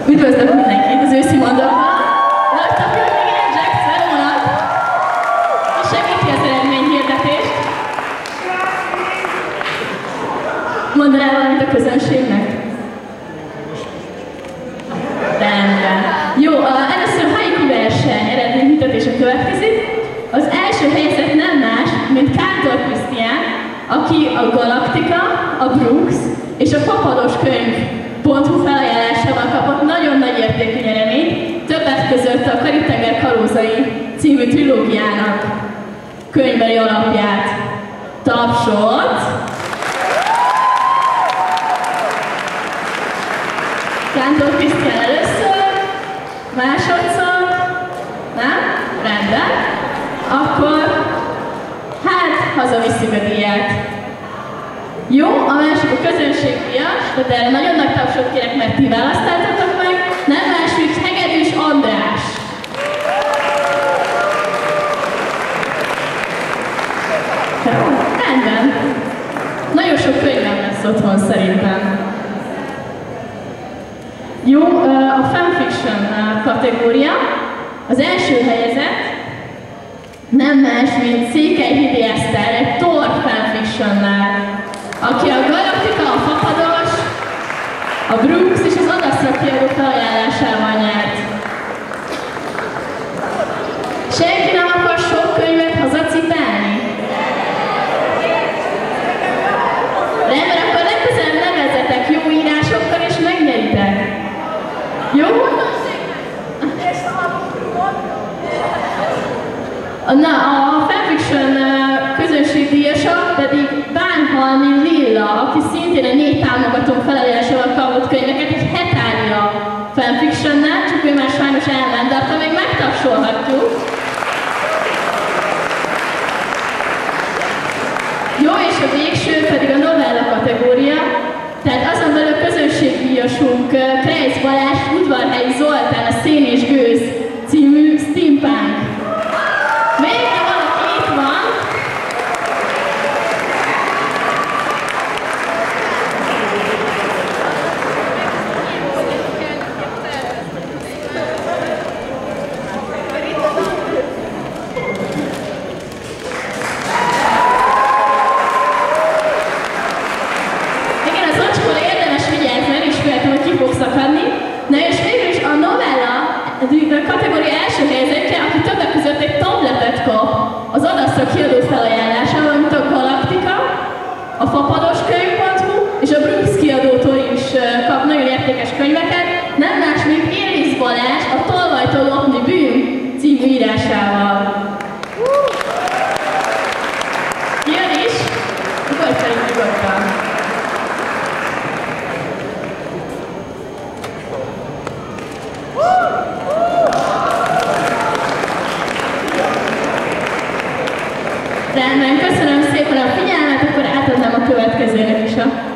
Üdvözlök mindenkit az őszi mondokon! Laktak jön még egy Jack Sparrow-nak, és segíti az eredmény hirdetést. Mondd el valamit a közönségnek? Rendben. Jó, először a Haiku verseny eredmény hirdetése következik. Az első helyzet nem más, mint Kántor Krisztián, aki a Galaktika, a Brooks és a Fapados könyv.hu felajánlásával kapott nagyon nagy értékű nyereményt, többek között a Karib-tenger kalózai című trilógiának könyvbeli alapját. Tapsot! Kántor Krisztián először, másodszor, nem? Rendben. Akkor, hát, hazavisszük a díját. Jó, a másik a közönségdíjas, de erre nagyon nagy tapsot kérek, mert ti választáltatok meg. Nem más, mint Hegedűs András. Rendben. Nagyon sok könyvem lesz otthon szerintem. Jó, a Fanfiction kategória. Az első helyezett nem más, mint Székelyhidi Eszter, egy Thor Fanfictionnál, aki a Galaktika, a Fapados, a Brooks és az Adaszra kiadó felajánlásával nyert. Senki nem akar sok könyvet hazacipelni? Rendben, akkor legközelebb nevezzetek jó írásokkal és megnyeritek. Jó? Na, a Fanfiction közönségdíjasa pedig Bánhalmi Lilla, aki szintén a 4 támogatónk felajánlásával kapott könyveket, egy Hetária Fanfictionnál, csak ő már sajnos elment, de akkor még megtapsolhatjuk. Jó, és a végső pedig a novella kategória, tehát azon belül közönségdíjasunk Krejc Balázs, Udvarhelyi Zoltán, a Szén és Gőz című steampunk. Még ha valaki itt van, igen, az ocskóra érdemes vigyázni, mert ismertem, hogy ki fog szakadni. Na és végül is a novella kategória első helyzetje, aki többek között egy tabletet kap az Adaszra kiadó felajánlásával, mint a Galaktika, a Fapados könyv.hu és a Brooks kiadótól is kap nagyon értékes könyveket, nem más, mint Élisz Balázs a Tolvajtól lopni bűn című írásával. Jön is, akkor szerint nyugodtan. Rendben, köszönöm szépen a figyelmet, akkor átadnám a következőnek is a